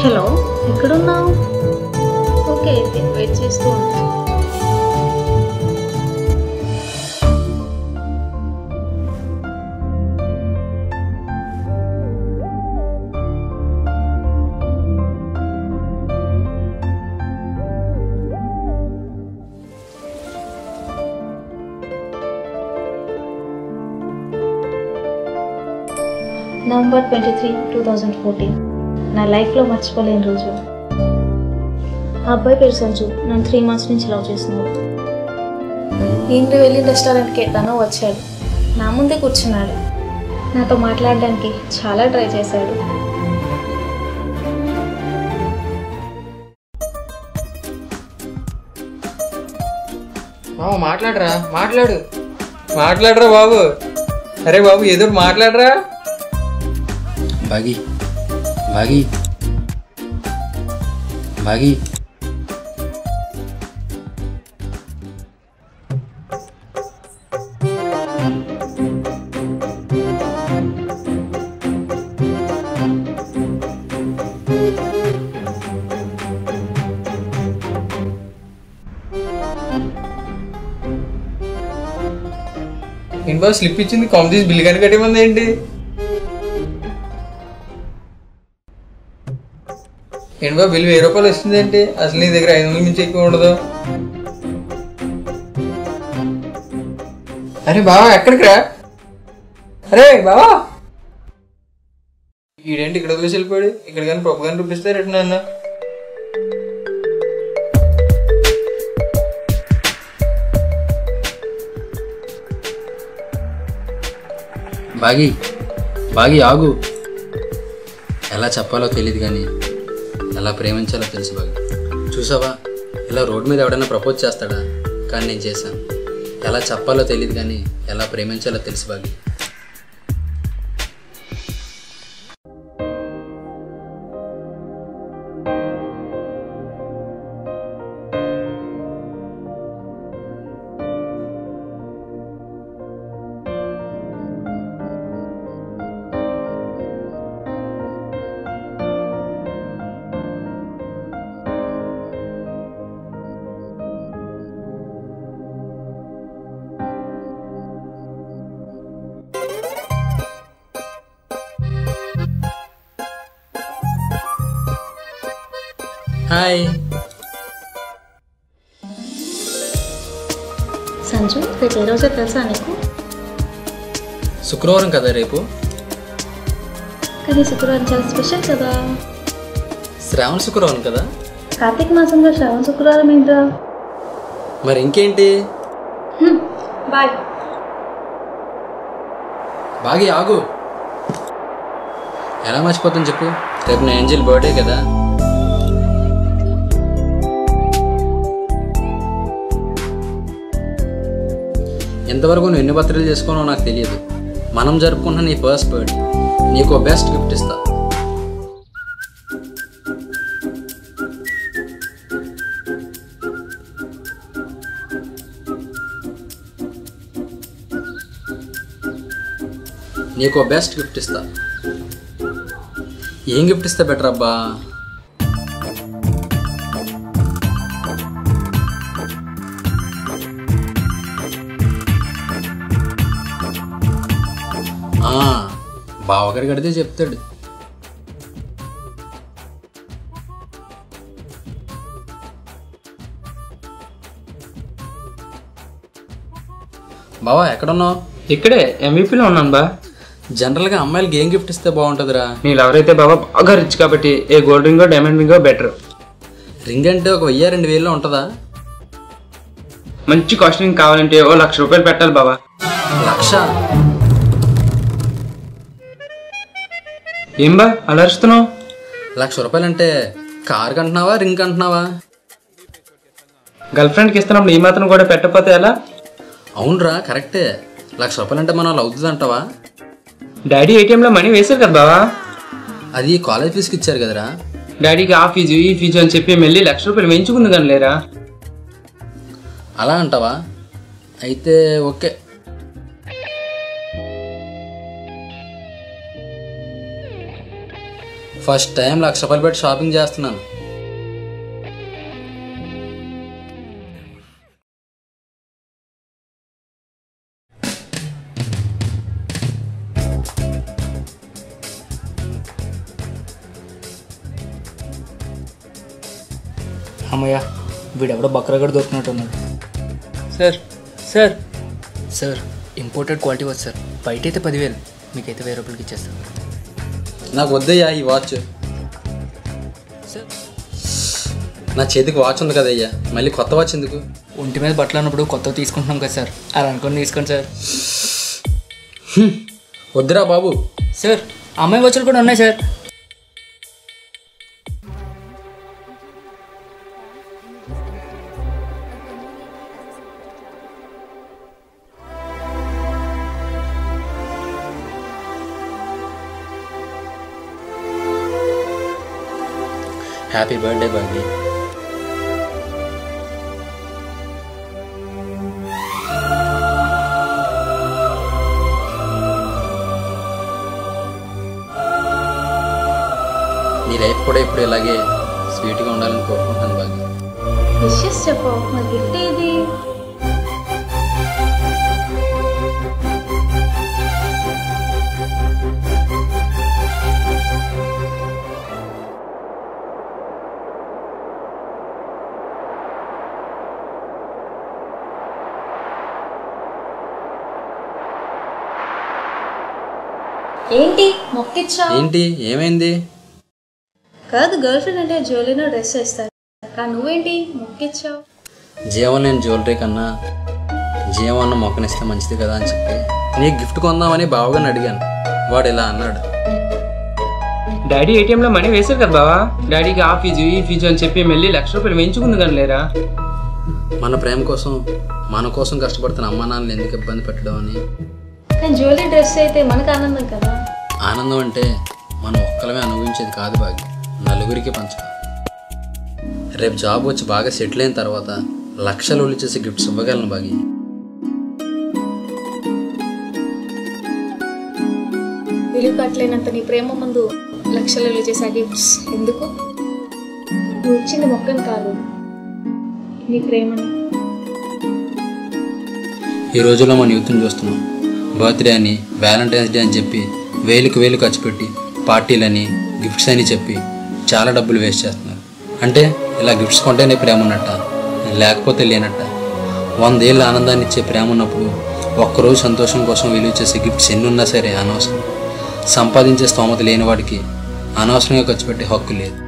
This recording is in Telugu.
హలో, ఎక్కడున్నావు? ఓకే, అయితే వెయిట్ చేస్తూ ఉంటాను. November 23, 2014. నా లైఫ్లో మర్చిపోలేని రోజు. ఆ అబ్బాయి పేరు సంజు. నన్ను 3 months నుంచి లవ్ చేస్తున్నాడు. నేను వెళ్ళి రెస్టారెంట్కి తను వచ్చాడు. నా ముందే కూర్చున్నాడు. నాతో మాట్లాడడానికి చాలా ట్రై చేశాడు. మాట్లాడరా, మాట్లాడరా బాబు. అరే బాబు, ఏదో మాట్లాడరా. బాగి బాగి బాగి ఏంటి బాబు స్లిప్ ఇచ్చింది, కాంపిటీస్ బిల్ కానీ కట్టేమంది ఏంటి? ఏంటి బాబు బిల్ 1000 రూపాయలు వస్తుంది ఏంటి? అసలు నీ దగ్గర 500 నుంచి ఎక్కువ ఉండదు. అరే బావా, ఎక్కడికి రా? అరే బావా, ఈడేంటి ఇక్కడ వదిలేసి వెళ్ళిపోయాడు? ఇక్కడ కానీ పప్పు కానీ చూపిస్తే రిటర్న్ అన్న. బాగి బాగి ఆగు. ఎలా చెప్పాలో తెలియదు కానీ ఎలా ప్రేమించాలో తెలుసు బాగి. చూసావా, ఇలా రోడ్డు మీద ఎవడైనా ప్రపోజ్ చేస్తాడా? కానీ నేను చేశాను. ఎలా చెప్పాలో తెలియదు కానీ ఎలా ప్రేమించాలో తెలుసు బాగి. హాయ్ సంజు, రేపు ఏ రోజో తెలుసా నీకు? శుక్రవారం కదా రేపు. కానీ శుక్రవారం చాలా స్పెషల్ కదా. శ్రావణ శుక్రవారం కదా. కార్తీక మాసంలో శ్రావణ శుక్రవారం ఏంట్రా? మరి ఇంకేంటి? బాయ్. బాగి ఆగు. ఎలా మర్చిపోతాను చెప్పు, రేపు నా ఏంజల్ బర్త్డే కదా. ఎంతవరకు నువ్వు ఎన్ని బర్త్డేలు చేసుకోనో నాకు తెలియదు. మనం జరుపుకున్న నీ ఫస్ట్ బర్త్డే, నీకు బెస్ట్ గిఫ్ట్ ఇస్తా. నీకు బెస్ట్ గిఫ్ట్ ఇస్తా. ఏం గిఫ్ట్ ఇస్తా బెటర్ అబ్బా? బావగారికి అడిగితే చెప్తాడు. బావా ఎక్కడున్నావు? ఇక్కడే ఎంవిపిలో ఉన్నాను బా. జనరల్గా అమ్మాయిలకి ఏం గిఫ్ట్ ఇస్తే బాగుంటుందిరా? నీళ్ళు ఎవరైతే బాబా బాగా రిచ్ కాబట్టి ఏ గోల్డ్ రింగో డైమండ్ రింగో బెటర్. రింగ్ అంటే ఒక 1000-2000 ఉంటుందా? మంచి కాస్ట్ రింగ్ కావాలంటే ఓ 1,00,000 రూపాయలు పెట్టాలి బాబా. 1,00,000? ఏం బా అలరుస్తున్నావు? 1,00,000 రూపాయలు అంటే కార్ కంటున్నావా, రింగ్ కంటున్నావా? గర్ల్ ఫ్రెండ్కి ఇస్తున్నప్పుడు ఈ మాత్రం కూడా పెట్టకపోతే ఎలా? అవునరా, కరెక్టే. 1,00,000 రూపాయలు అంటే మనం అవుతుంది అంటావా? డాడీ ఏటీఎంలో మనీ వేశారు కదా బావా. అది కాలేజ్ ఫీజుకి ఇచ్చారు కదరా. డాడీకి ఆ ఫీజు ఈ ఫీజు అని చెప్పి మళ్ళీ 1,00,000 రూపాయలు వేయించుకుంది కానీ లేరా. అలా అంటావా? అయితే ఓకే. ఫస్ట్ టైం 1,00,000 రూపాయలు పెట్టి షాపింగ్ చేస్తున్నాను. అమ్మయ్య, వీడెవడో బక్రగడ దొరికినట్టున్నాడు. Sir sir sir imported quality వచ్చు సార్, బయట అయితే 10,000, మీకైతే 1,000 రూపాయలకి ఇచ్చేస్తాను. నాకు వద్దయ్యా ఈ వాచ్. సార్ నా చేతికి వాచ్ ఉంది కదయ్యా, మళ్ళీ కొత్త వాచ్ ఎందుకు? ఒంటి మీద బట్టలు అన్నప్పుడు కొత్తవి తీసుకుంటున్నాం కదా సార్, అలా అనుకుని తీసుకోండి సార్. వద్దురా బాబు. సార్ అమ్మాయి వాచ్లు కూడా ఉన్నాయి సార్. హ్యాపీ బర్త్డే బాగి. నీ లైఫ్ కూడా ఇప్పుడు ఇలాగే స్వీట్గా ఉండాలని కోరుకుంటున్నాను బాగి. విషెస్ చెప్పు, మరి గిఫ్ట్ ఏది? ఏంటి మొక్కిచ్చావు? ఏంటి ఏమైంది? కాదు, గర్ల్ ఫ్రెండ్ అంటే జ్యువెలరీనో డ్రెస్ వేస్తారు, కానీ నువ్వేంటి మొక్కిచ్చావు? జీవం లేని జ్యువెలరీ కన్నా జీవం అన్న మొక్కనిస్తే మంచిది కదా అని చెప్పి నీ గిఫ్ట్ కొందామని బావగాని అడిగాను. వాడు ఇలా అన్నాడు, డాడీ ఏటీఎంలో మనీ వేశారు కదా బావా, డాడీకి ఆ ఫీజు ఈ ఫీజు అని చెప్పి మళ్ళీ 1,00,000 రూపాయలు వేయించుకుంది కానీ లేరా. మన ప్రేమ కోసం మన కోసం కష్టపడుతున్న అమ్మా నాన్నలు ఎందుకు ఇబ్బంది పెట్టడం అని. కానీ జ్యువెలరీ డ్రెస్ అయితే మనకు ఆనందం కదా. ఆనందం అంటే మనం ఒక్కలమే అనుభవించేది కాదు బాగి, నలుగురికి పంచాలి. రేపు జాబ్ వచ్చి బాగా సెటిల్ అయిన తర్వాత లక్షలు ఒళ్ళు చేసి గిఫ్ట్స్ ఇవ్వగలను బాగి. విలువ కట్టలేనంత నీ ప్రేమ ముందు లక్షలు చేసే గిఫ్ట్స్ ఎందుకు? నువ్వు ఇచ్చింది మొక్కని కాదు, నీ ప్రేమని. ఈ రోజుల్లో మన యూత్ని చూస్తున్నాం, బర్త్డే అని వ్యాలంటైన్స్ డే అని చెప్పి వేలు ఖర్చు పెట్టి పార్టీలని గిఫ్ట్స్ అని చెప్పి చాలా డబ్బులు వేస్ట్ చేస్తున్నారు. అంటే ఇలా గిఫ్ట్స్ కొంటేనే ప్రేమ ఉన్నట్ట, లేకపోతే లేనట్ట. 100 ఏళ్ళ ఆనందాన్ని ఇచ్చే ప్రేమ ఉన్నప్పుడు ఒక్కరోజు సంతోషం కోసం విలువ చేసే గిఫ్ట్స్ ఎన్ని ఉన్నా సరే అనవసరం. సంపాదించే స్తోమత లేని వాడికి అనవసరంగా ఖర్చు పెట్టే హక్కు లేదు.